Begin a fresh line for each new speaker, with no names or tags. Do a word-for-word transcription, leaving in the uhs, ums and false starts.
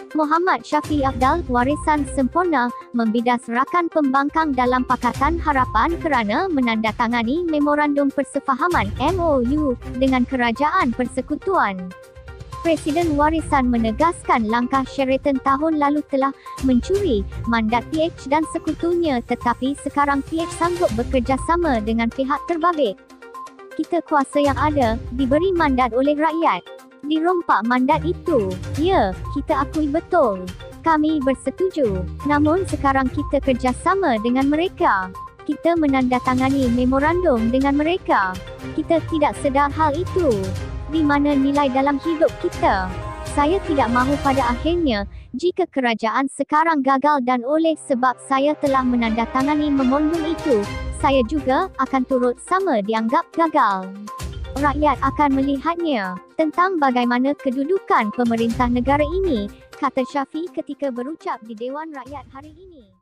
Muhammad Syafiee Apdal, warisan sempurna, membidas rakan pembangkang dalam Pakatan Harapan kerana menandatangani Memorandum Persefahaman M O U dengan Kerajaan Persekutuan. Presiden warisan menegaskan langkah Sheraton tahun lalu telah mencuri mandat P H dan sekutunya, tetapi sekarang P H sanggup bekerjasama dengan pihak terbabit. Kita kuasa yang ada, diberi mandat oleh rakyat. Dirompak mandat itu. Ya, kita akui betul. Kami bersetuju. Namun sekarang kita kerjasama dengan mereka. Kita menandatangani memorandum dengan mereka. Kita tidak sedar hal itu. Di mana nilai dalam hidup kita? Saya tidak mahu pada akhirnya, jika kerajaan sekarang gagal dan oleh sebab saya telah menandatangani memorandum itu, saya juga akan turut sama dianggap gagal. Rakyat akan melihatnya. Tentang bagaimana kedudukan pemerintah negara ini, kata Syafiee ketika berucap di Dewan Rakyat hari ini.